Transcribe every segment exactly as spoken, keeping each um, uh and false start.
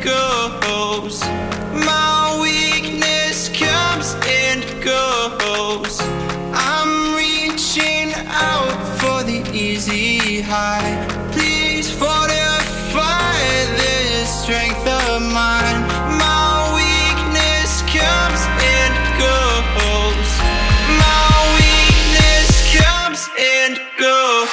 goes. My weakness comes and goes. I'm reaching out for the easy high. Please fortify this strength of mine. My weakness comes and goes. My weakness comes and goes.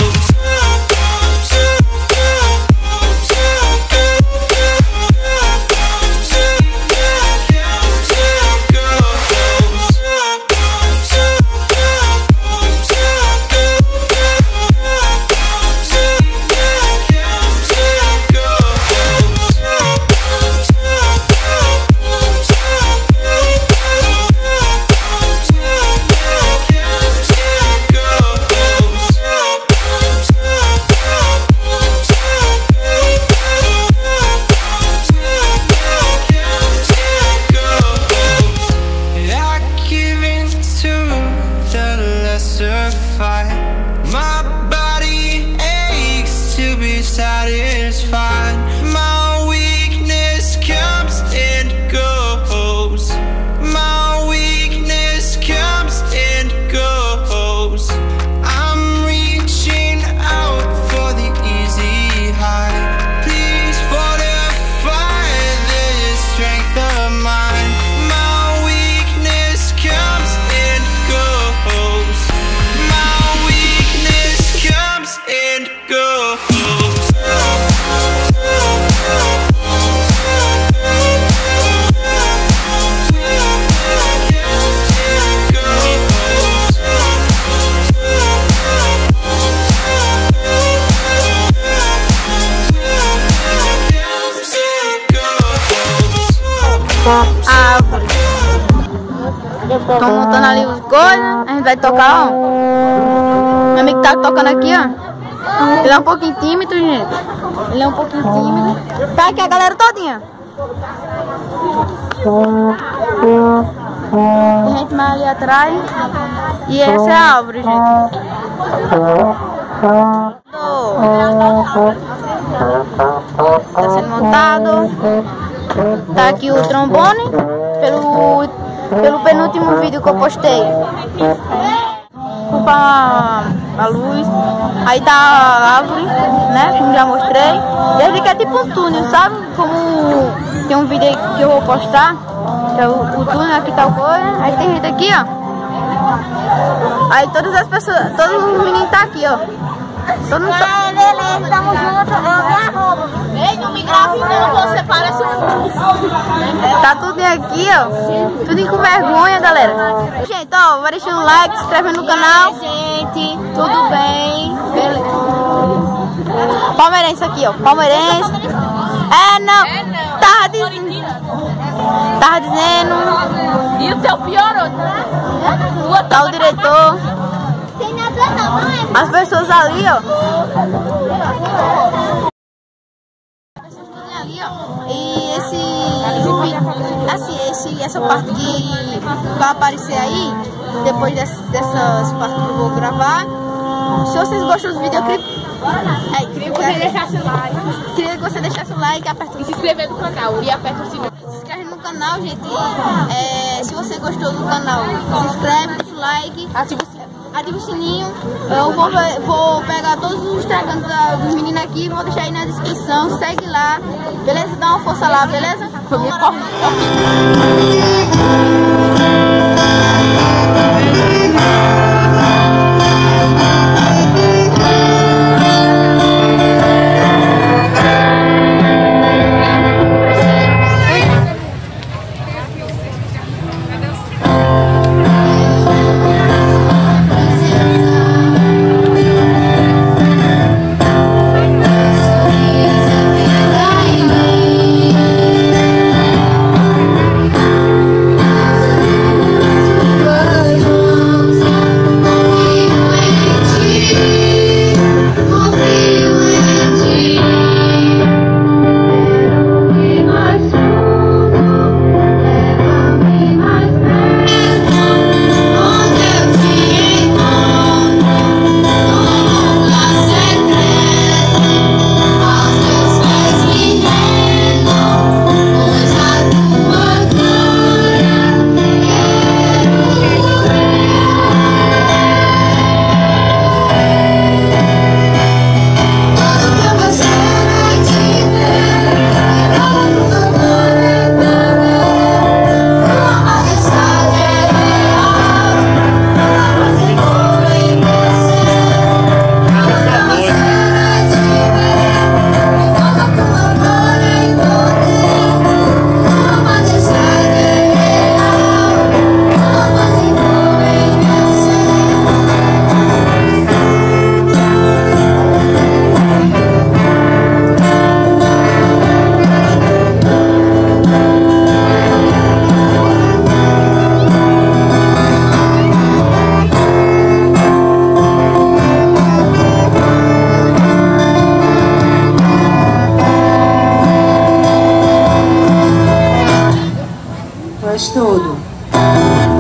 My body aches to be satisfied. My weakness comes and goes. My weakness comes and goes. I'm reaching out for the easy high. Please fortify this strength of mine. My weakness comes and goes. And go. Árvore. Tô montando ali os coisas. A gente vai tocar, ó. Meu amigo tá tocando aqui, ó. Ele é um pouquinho tímido, gente. Ele é um pouquinho tímido. Tá aqui a galera todinha. Tem gente mais ali atrás. E essa é a árvore, gente. Tá sendo montado. Tá aqui o trombone. Pelo, pelo penúltimo vídeo que eu postei. A, a luz, aí tá a árvore, né, como já mostrei. Esse aqui é tipo um túnel, sabe? Como tem um vídeo aí que eu vou postar, que é o, o túnel, aqui tá o coisa. Aí tem gente aqui, ó. Aí todas as pessoas, todos os meninos tá aqui, ó. Todo mundo tá... beleza, tamo junto, eu me arrobo. Ei, não me grave não, você parece um... Tá tudo aqui, ó. Tudo com vergonha, galera. Gente, ó, vai deixando o like, se inscreve no canal. Gente, tudo bem? Beleza. Palmeirense aqui, ó. Palmeirense. É, não. É, não. Tava dizendo. Tava dizendo. E o teu piorou, tá? Tá o diretor. As pessoas ali, ó. Ali, ó. E esse, assim, esse, essa parte que vai aparecer aí, depois dessas, dessas partes que eu vou gravar. Se vocês gostam do vídeo, eu queria, é, queria que você deixasse o like. Queria que você deixasse o like, aperta e se inscrever no canal e aperta o sininho. Se inscreve no canal, gente. É, se você gostou do canal, se inscreve, deixa o like, ativa o sininho. Ativa o sininho. Eu vou, vou pegar todos os Instagrams dos meninos aqui, vou deixar aí na descrição. Segue lá, beleza? Dá uma força lá, beleza? Foi minha corrida. Faz tudo.